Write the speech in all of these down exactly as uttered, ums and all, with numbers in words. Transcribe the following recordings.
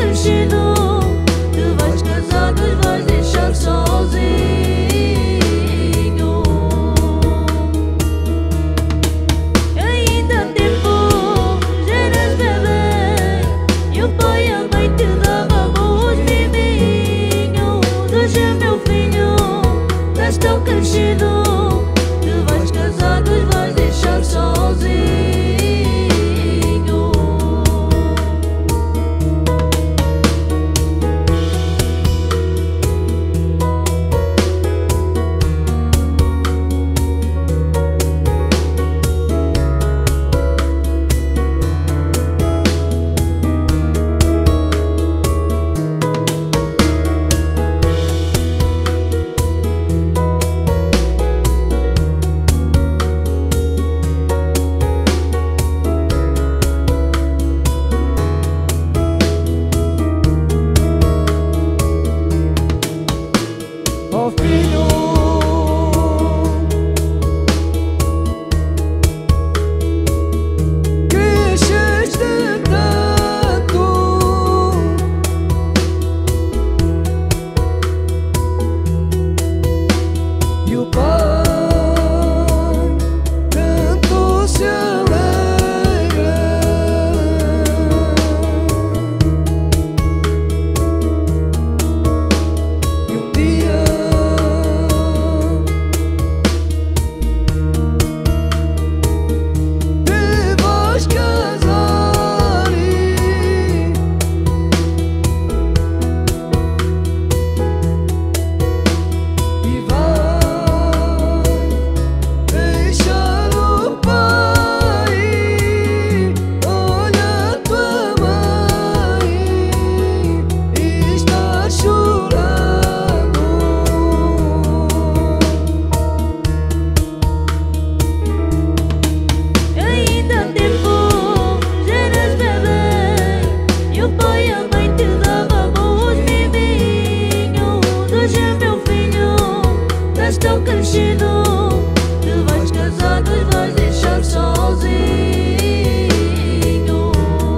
crescido, tu vais casado e vais deixar sozinho. Ainda há tempo, já eras bebê, e o pai e a mãe te davam os miminhos. Hoje é meu filho, estás tão crescido, tu vais casado e vais deixar sozinho. Oh filho, cresceste tanto e o pai tanto se alegra. E um dia casar e vai deixar o pai. Olha a tua mãe e está chorando. Ainda há tempo, já eras bebê, e o pai e a mãe te davam os miminhos. Hoje é meu filho, estás tão crescido, tu vais casado e vais deixar sozinho.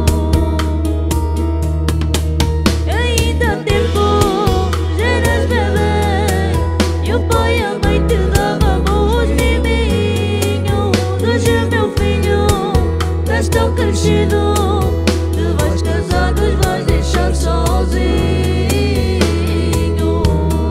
Ainda há tempo, já eras bebê, e o pai e a mãe te davam os miminhos. Hoje é meu filho, estás tão crescido, tu vais casado e vais deixar sozinho.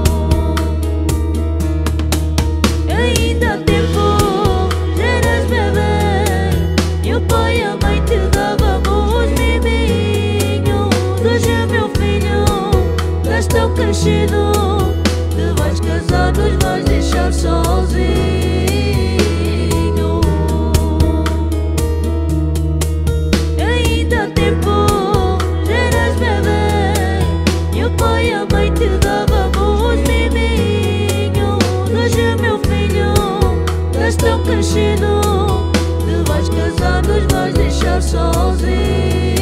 Ainda há tempo, já eras bebê, e o pai e a mãe te davam os miminhos. Hoje é meu filho, estás tão crescido, tu vais casado e vais deixar sozinho. Ainda há tempo, já eras bebê, e o pai e a mãe te davam os miminhos. Hoje é meu filho, estás tão crescido, tu vais casado e vais deixar sozinho.